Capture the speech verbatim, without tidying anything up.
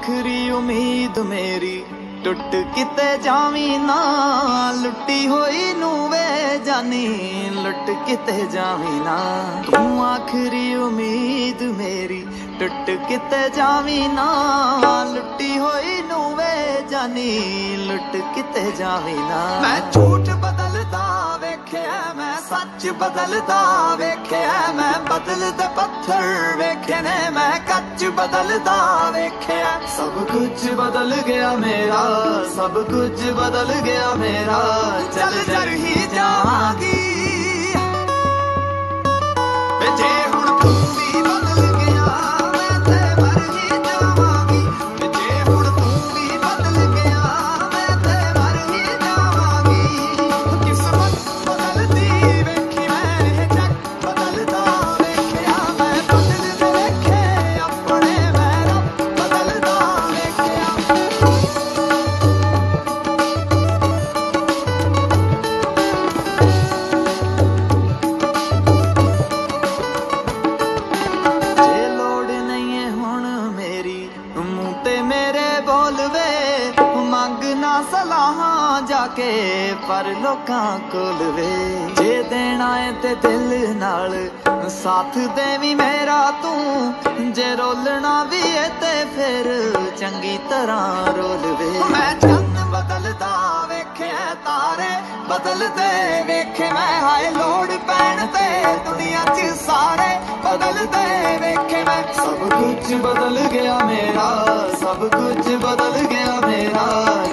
आखिरी उम्मीद मेरी टुट किते जावी ना, लुटी होई नू वे जानी लुट किते जावी ना। तू आखिरी उम्मीद मेरी टुट किते जावी ना, लुटी होई नू वे जानी लुट किते जावी ना। मैं झूठ बदलदा वेख्या, मैं सच बदलदा वेख्या, मैं बदलदे पत्थर वेखे ने, मैं कच बदलदा वेख्या। सब कुछ बदल गया मेरा, सब कुछ बदल गया मेरा, चल चल ही जावांगी जे हुण तू भी बदल गया, मैं ते मर ही जावांगी। जे हुण तू भी बदल गया, मैं ते मर ही जावांगी। किस्मत बदलदी वेखी मैं, जग बदलदा वेख्या, मैं बदलदे वेखे अपने, मैं रब बदलदा वेख्या। मंगना सलाहां जाके पर लोकां कोल वे, जे देना है ते दिल नाल साथ देवी मेरा तू, जे रोलना भी है ते फिर चंगी तरह रोल वे। मैं चंद बदलदा वेखे तारे बदलदे वेखे, मैं हाय लोड़ पैण ते दुनिया च सारे बदलदे वेखे। मैं सब कुछ बदल गया मेरा, सब कुछ बदल गया मेरा,